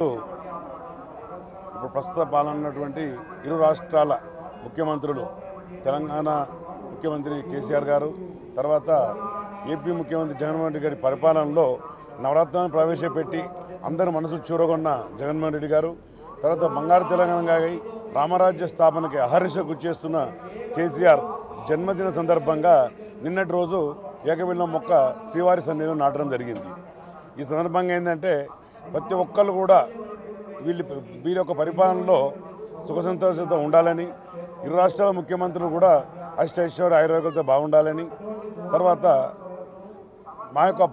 ఇప్పుడు ప్రస్తుత పాలన ఉన్నటువంటి ఇరు రాష్ట్రాల ముఖ్యమంత్రులు తెలంగాణ ముఖ్యమంత్రి కేసీఆర్ గారు, తర్వాత ఏపీ ముఖ్యమంత్రి జగన్మోహన్ రెడ్డి గారి పరిపాలనలో నవరత్నాలను ప్రవేశపెట్టి అందరి మనసులు చూరగొన్న జగన్మోహన్ రెడ్డి గారు, తర్వాత బంగారు తెలంగాణగా రామరాజ్య స్థాపనకి అహర్నిశలు కృషి చేస్తున్న కేసీఆర్ జన్మదిన సందర్భంగా నిన్నటి రోజు ఏకబిల్లం మొక్క శ్రీవారి సన్నిధిలో నాటడం జరిగింది. ఈ సందర్భంగా ఏంటంటే ప్రతి ఒక్కళ్ళు కూడా వీరి యొక్క పరిపాలనలో సుఖ సంతోషంతో ఉండాలని, ఇరు రాష్ట్రాల ముఖ్యమంత్రులు కూడా అష్టైశ్వర్య ఆయుర్వేదంతో బాగుండాలని, తర్వాత మా యొక్క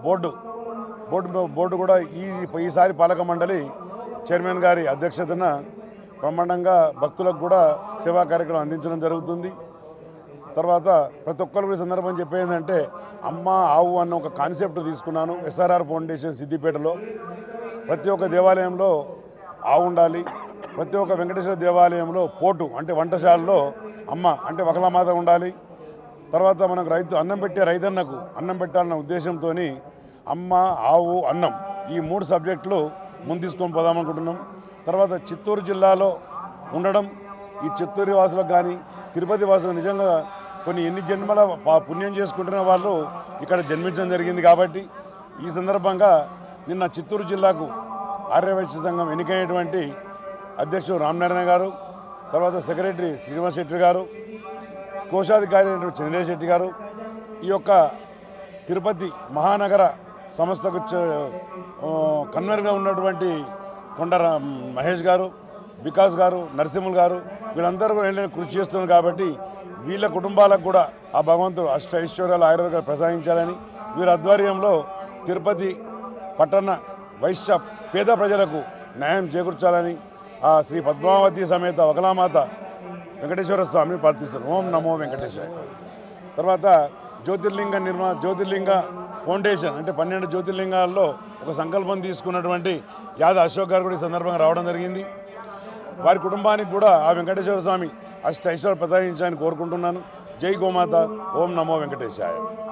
బోర్డు కూడా ఈసారి పాలక మండలి చైర్మన్ గారి అధ్యక్షతన బ్రహ్మాండంగా భక్తులకు కూడా సేవా కార్యక్రమం అందించడం జరుగుతుంది. తర్వాత ప్రతి ఒక్కరు ఈ సందర్భం చెప్పేందంటే అమ్మ ఆవు అన్న ఒక కాన్సెప్ట్ తీసుకున్నాను. SRR ఫౌండేషన్ సిద్దిపేటలో ప్రతి ఒక్క దేవాలయంలో ఆవు ఉండాలి, ప్రతి ఒక్క వెంకటేశ్వర దేవాలయంలో పోటు అంటే వంటశాలలో అమ్మ అంటే వకలమాత ఉండాలి. తర్వాత మనకు అన్నం పెట్టే రైతన్నకు అన్నం పెట్టాలన్న ఉద్దేశంతో అమ్మ ఆవు అన్నం ఈ 3 సబ్జెక్టులు ముందు తీసుకొని పోదామనుకుంటున్నాం. తర్వాత చిత్తూరు జిల్లాలో ఉండడం, ఈ చిత్తూరు వాసులకు కానీ తిరుపతి వాసులకు నిజంగా ఎన్ని జన్మల పుణ్యం చేసుకుంటున్న వాళ్ళు ఇక్కడ జన్మించడం జరిగింది. కాబట్టి ఈ సందర్భంగా నిన్న చిత్తూరు జిల్లాకు ఆర్యవైశ్య సంఘం ఎన్నికైనటువంటి అధ్యక్షుడు రామనారాయణ గారు, తర్వాత సెక్రటరీ శ్రీనివాస్ శెట్టి గారు, కోశాధికారి చంద్రశేఖర్ శెట్టి గారు, ఈ యొక్క తిరుపతి మహానగర సంస్థకు కన్వీనర్గా ఉన్నటువంటి కొండ మహేష్ గారు, వికాస్ గారు, నరసింహులు గారు వీళ్ళందరూ కూడా కృషి చేస్తున్నారు. కాబట్టి వీళ్ళ కుటుంబాలకు కూడా ఆ భగవంతుడు అష్ట ఐశ్వర్యాలు ఆయుర్వేదాలు ప్రసాదించాలని, వీరి ఆధ్వర్యంలో తిరుపతి పట్టణ వైశ్య పేద ప్రజలకు న్యాయం చేకూర్చాలని ఆ శ్రీ పద్మావతి సమేత వకలామాత వెంకటేశ్వర స్వామిని ప్రార్థిస్తారు. ఓం నమో వెంకటేశాయ. తర్వాత జ్యోతిర్లింగ ఫౌండేషన్ అంటే 12 జ్యోతిర్లింగాల్లో ఒక సంకల్పం తీసుకున్నటువంటి యాదవ్ అశోక్ గారు కూడా ఈ సందర్భంగా రావడం జరిగింది. వారి కుటుంబానికి కూడా ఆ వెంకటేశ్వర స్వామి అష్ట ఐశ్వర్యాలు ప్రసాదించాలని కోరుకుంటున్నాను. జై గోమాత. ఓం నమో వెంకటేశాయ.